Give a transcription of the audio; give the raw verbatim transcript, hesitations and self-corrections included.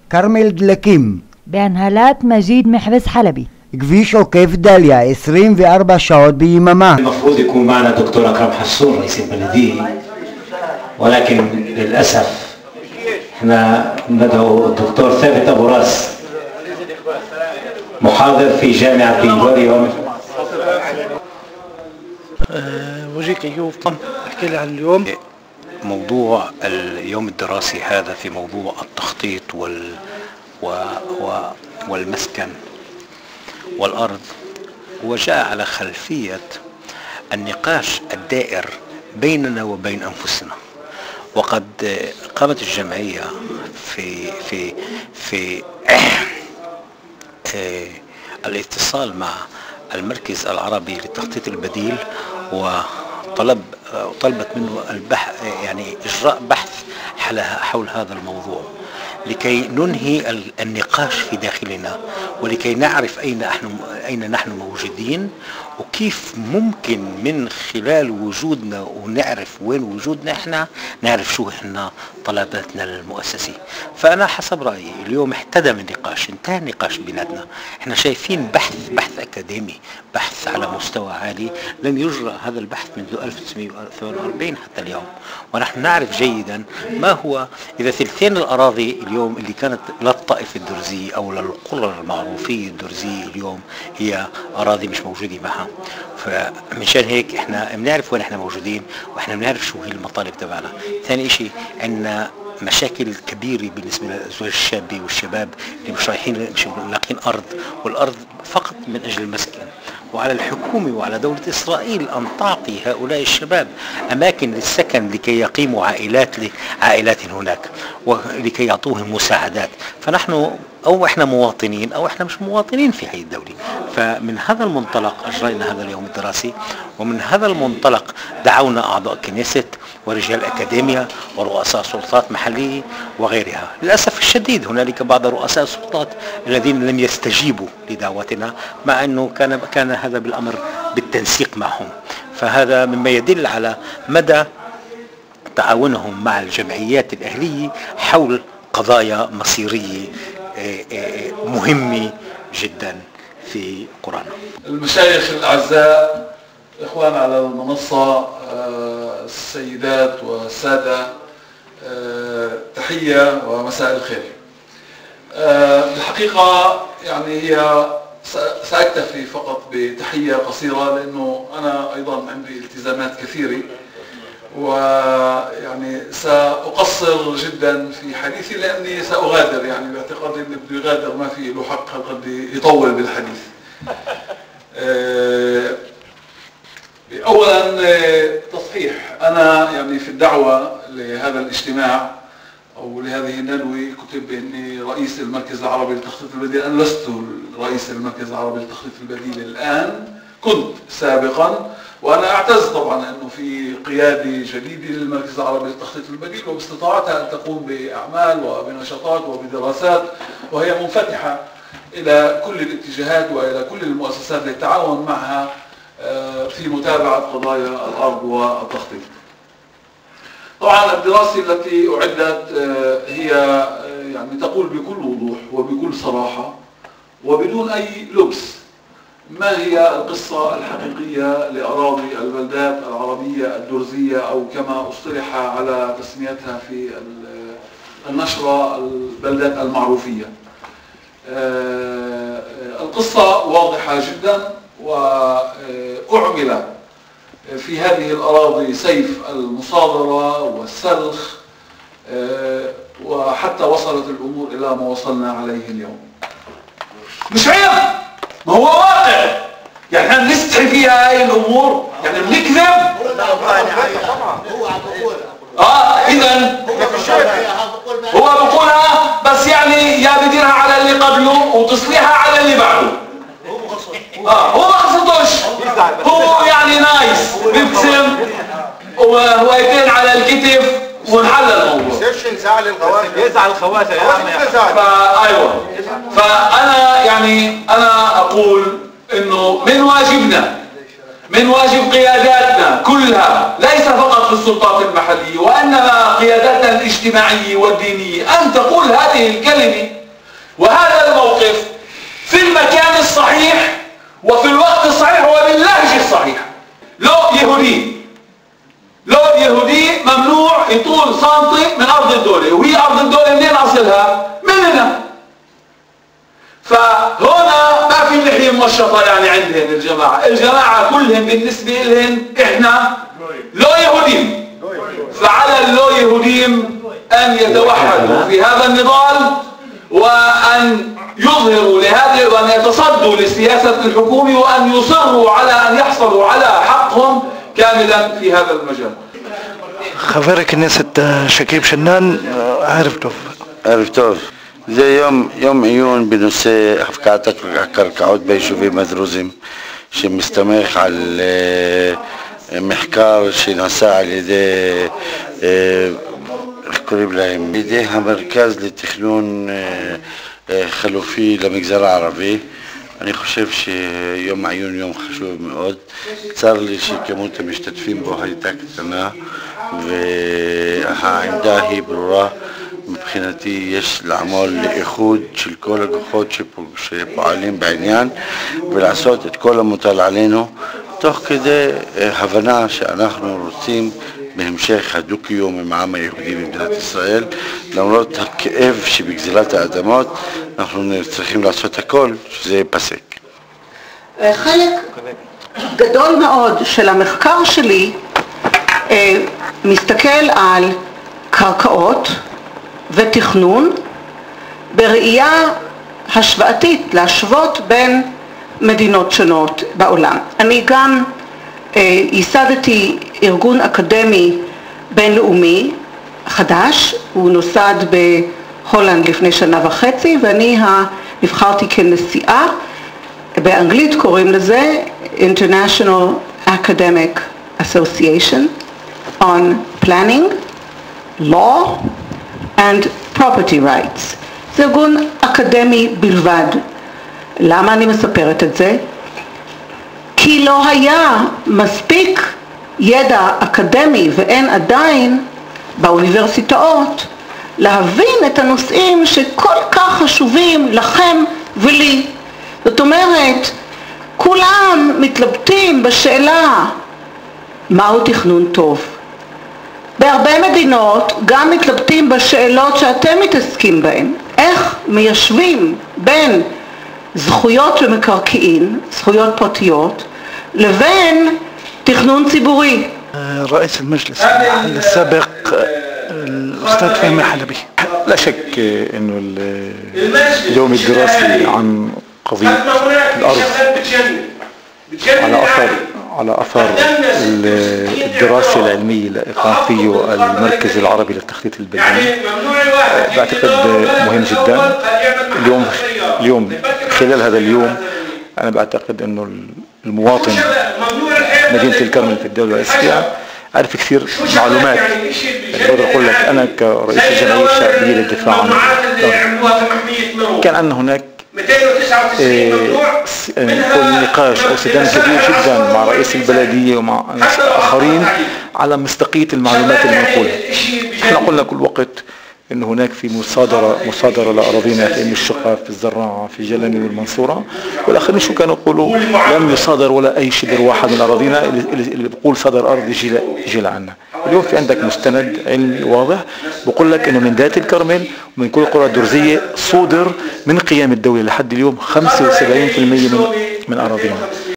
كرمل دلكيم بانهالات مجيد محبس حلبي. كفيش عكيف داليا عشرين وأربع ساعات بيمامة. المفروض يكون معنا دكتور أكرم حسون رئيس البلدية، ولكن للأسف احنا ندعو الدكتور ثابت أبو راس محاضر في جامعة بنغوريون. أه وجيك أيوب، احكي لي عن اليوم. موضوع اليوم الدراسي هذا في موضوع التخطيط وال و... و... والمسكن والأرض، وجاء على خلفية النقاش الدائر بيننا وبين أنفسنا. وقد قامت الجمعية في في في الاتصال مع المركز العربي للتخطيط البديل، وطلب طلبت منه البحث، يعني إجراء بحث حول هذا الموضوع لكي ننهي النقاش في داخلنا، ولكي نعرف أين نحن أين نحن موجودين، وكيف ممكن من خلال وجودنا ونعرف وين وجودنا احنا نعرف شو احنا طلباتنا للمؤسسة. فأنا حسب رأيي اليوم احتدم النقاش، انتهى النقاش بيناتنا. احنا شايفين بحث بحث أكاديمي، بحث على مستوى عالي، لم يجرى هذا البحث منذ ألف وتسعمئة وثمانية وأربعين حتى اليوم، ونحن نعرف جيدا ما هو إذا ثلثين الأراضي اليوم اللي كانت للطائفة الدرزية أو للقرى المعروفية الدرزية اليوم هي أراضي مش موجودة معها. فمشان هيك احنا بنعرف وين احنا موجودين، واحنا بنعرف شو هي المطالب تبعنا. ثاني اشي عندنا مشاكل كبيرة بالنسبة للأزواج الشابة والشباب اللي مش رايحين مش لاقين أرض، والأرض فقط من أجل المسكن. وعلى الحكومة وعلى دولة إسرائيل أن تعطي هؤلاء الشباب أماكن للسكن لكي يقيموا عائلات عائلات هناك، ولكي يعطوهم مساعدات. فنحن أو إحنا مواطنين أو إحنا مش مواطنين في هذه الدولة. فمن هذا المنطلق أجرينا هذا اليوم الدراسي، ومن هذا المنطلق دعونا أعضاء كنيست ورجال أكاديميا ورؤساء سلطات محلية وغيرها. للأسف الشديد هنالك بعض رؤساء السلطات الذين لم يستجيبوا لدعوتنا، مع أنه كان كان هذا بالأمر بالتنسيق معهم. فهذا مما يدل على مدى تعاونهم مع الجمعيات الأهلية حول قضايا مصيرية مهمة جدا في قرانا. المشايخ الأعزاء، إخوان على المنصة، السيدات والسادة، تحية ومساء الخير. الحقيقة يعني هي سأكتفي فقط بتحية قصيرة، لأنه أنا أيضا عندي التزامات كثيرة، ويعني سأقصر جدا في حديثي لأني سأغادر، يعني باعتقادي أني بده يغادر ما في له حق قد يطول بالحديث. أولا تصحيح، أنا يعني في الدعوة لهذا الاجتماع أو لهذه الندوة كتب بأني رئيس المركز العربي للتخطيط البديل. أنا لست رئيس المركز العربي للتخطيط البديل الآن، كنت سابقا، وأنا أعتز طبعا أنه في قيادة جديدة للمركز العربي للتخطيط البديل، وباستطاعتها أن تقوم بأعمال وبنشاطات وبدراسات، وهي منفتحة إلى كل الاتجاهات وإلى كل المؤسسات للتعاون معها في متابعة قضايا الأرض والتخطيط. طبعا الدراسة التي أعدت هي يعني تقول بكل وضوح وبكل صراحة وبدون أي لبس ما هي القصة الحقيقية لأراضي البلدات العربية الدرزية، أو كما اصطلح على تسميتها في النشرة البلدات المعروفية. القصة واضحة جدا، وأعمل في هذه الأراضي سيف المصادرة والسلخ، وحتى وصلت الأمور إلى ما وصلنا عليه اليوم. مش عيب، ما هو واقع، يعني احنا نستحي فيها هاي الأمور، يعني بنكذب. اه اذا هو بقولها، بس يعني يا بديرها على اللي قبله وتصليحها على اللي بعده. اه هو ما قصدوش، هو يعني نايس، بيبتسم وهوايتين على الكتف ونحل الموضوع. يزعل الخواتم، يزعل الخواتم يا عمي. فايوه، فانا يعني انا اقول انه من واجبنا من واجب قياداتنا كلها ليس فقط في السلطات المحلية وإنما قياداتنا الاجتماعية والدينية أن تقول هذه الكلمة وهذا الموقف في المكان الصحيح وفي الوقت الصحيح وباللهجة الصحيحة. لو يهودي لو يهودي ممنوع يطول سنتي من أرض الدولة، وهي أرض الدولة منين أصلها؟ من هنا. فهنا ما في لحية مشطة يعني عندهم الجماعة، الجماعة كلهم بالنسبة لهم إحنا لو يهوديم، فعلى اللو يهوديم أن يتوحدوا في هذا النضال وأن يظهروا لهذا وأن يتصدوا لسياسة الحكومة وأن يصروا على أن يحصلوا على حقهم كاملا في هذا المجال. خبر كنيسة شكيب شنان عرفته عرفته زي يوم يوم عيون بنושא הפקעת הקרקעות ביישובים הדרוזיים שמסתמך על מחקר שנעשה על ידי, איך קוראים להם, בידי המרכז לתכנון חלופי למגזר הערבי. אני חושב שיום עיון יום חשוב מאוד. צר לי שכמות המשתתפים בו הייתה קטנה והעמדה היא ברורה. מבחינתי יש לעמול לאיחוד של כל הכוחות שפועלים בעניין ולעשות את כל המוטל עלינו תוך כדי הבנה שאנחנו רוצים בהמשך הדו-קיום עם העם היהודי במדינת ישראל. למרות הכאב שבגזלת האדמות אנחנו צריכים לעשות הכל שזה ייפסק. חלק גדול מאוד של המחקר שלי מסתכל על קרקעות ותכנון בראייה השוואתית, להשוות בין מדינות שונות בעולם. אני גם אה, ייסדתי ארגון אקדמי בינלאומי חדש, הוא נוסד בהולנד לפני שנה וחצי ואני נבחרתי כנשיאה, באנגלית קוראים לזה International Academic Association on Planning, Law and Property Rights. זה ארגון אקדמי בלבד. למה אני מספרת את זה? כי לא היה מספיק ידע אקדמי ואין עדיין באוניברסיטאות להבין את הנושאים שכל כך חשובים לכם ולי. זאת אומרת, כולם מתלבטים בשאלה מהו תכנון טוב. בהרבה מדינות גם מתלבטים בשאלות שאתם מתעסקים בהן. איך מיישבים בין זכויות ומקרקעין, זכויות פרטיות, לבין תכנון ציבורי. رئيس المجلس السابق الأستاذ فهمي حلبي. لا شك إنه اليوم الدراسي عن قضية الأرض على أثر على أثر الدراسة العلمية لإقام فيه المركز العربي للتخطيط البلدي بعتقد مهم جدا. اليوم اليوم خلال هذا اليوم أنا بعتقد إنه المواطن مدينة الكرمل في الدولة الإسلامية عرف كثير معلومات. بقدر أقول لك أنا كرئيس الجمعية الشعبية للدفاع عن الأرض كان عندنا هناك نقول نقاش أو سدان كبير جدا مع رئيس البلدية ومع آخرين على مصداقية المعلومات المنقولة. احنا قلنا كل وقت إن هناك في مصادرة مصادرة لأراضينا في أم الشقة في الزراعة في جلمي والمنصورة، والآخرين شو كانوا يقولوا لم يصادر ولا أي شبر واحد من أراضينا، اللي بيقول صدر أرض يجي يجي لعنا. اليوم في عندك مستند علمي واضح بقول لك إنه من ذات الكرمل ومن كل القرى الدرزية صودر من قيام الدولة لحد اليوم خمسة وسبعين بالمئة من من أراضينا.